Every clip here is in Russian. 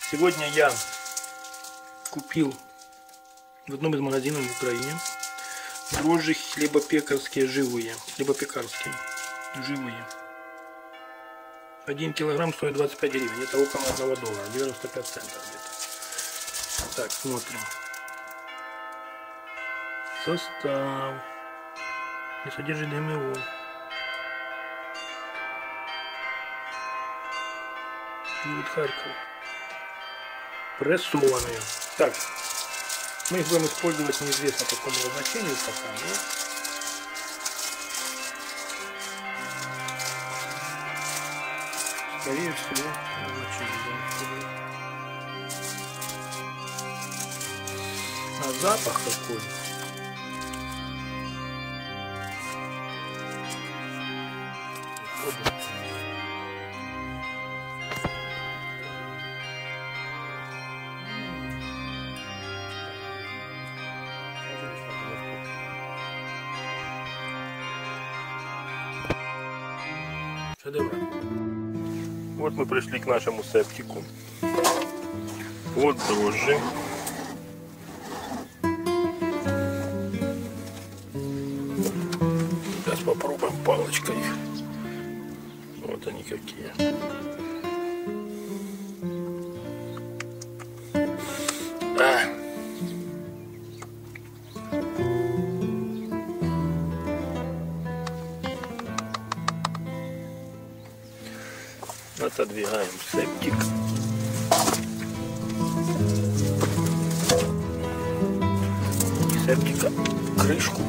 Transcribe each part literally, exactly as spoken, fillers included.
Сегодня я купил в одном из магазинов в Украине дрожжи хлебопекарские живые, хлебопекарские живые. Один килограмм стоит двадцать пять гривен, это около одного доллара, девяносто пять центов где-то. Так, смотрим. Состав. Не содержит ГМО. Город Харьков. Прессованные. Так, мы их будем использовать неизвестно по какому назначению пока, но скорее всего назначение. А запах какой? Вот мы пришли к нашему септику. Вот дрожжи. Сейчас попробуем палочкой. Вот они какие. А. Отодвигаем септик. Септика крышку.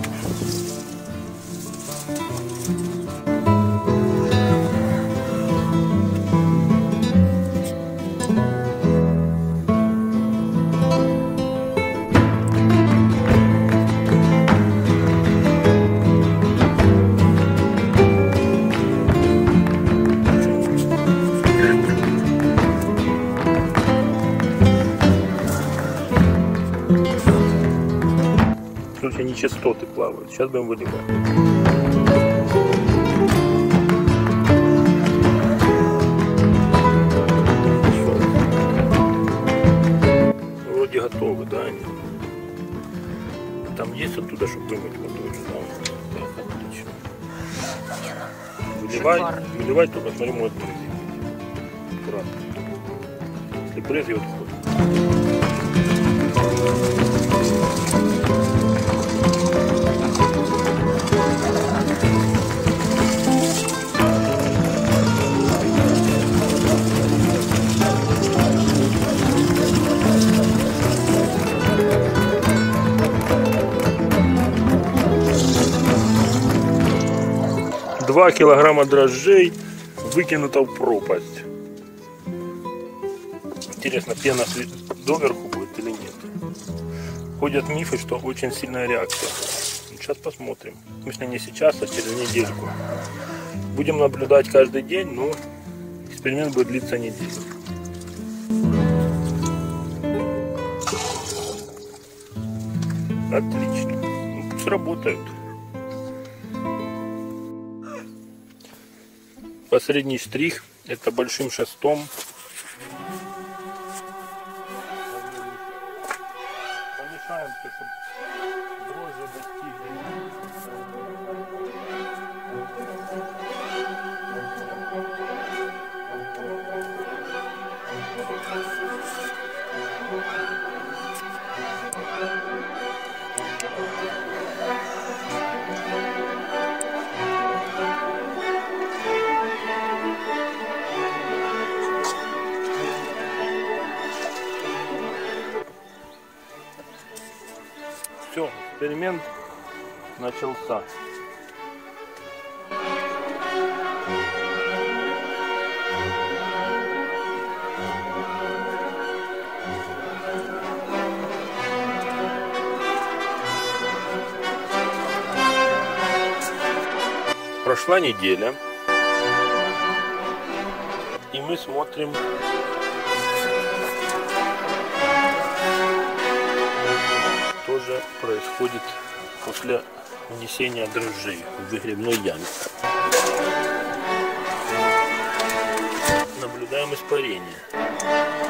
Слушай, нечистоты плавают. Сейчас будем выливать. Вроде готовы, да, они? Там есть оттуда, чтобы вымыть водой, да? Так, отлично. Выливай, выливай, только смотри, может брызги. Аккуратно. Если брызги, отходит. Два килограмма дрожжей выкинуто в пропасть. Интересно, пена доверху будет или нет? Ходят мифы, что очень сильная реакция. Сейчас посмотрим. В смысле, не сейчас, а через недельку. Будем наблюдать каждый день, но эксперимент будет длиться неделю. Отлично. Ну, пусть работают. Последний штрих — это большим шестом. Помешаем, чтобы дрожжи достигли. Все, эксперимент начался. Прошла неделя, и мы смотрим. Тоже происходит после внесения дрожжей в выгребной яме. Наблюдаем испарение.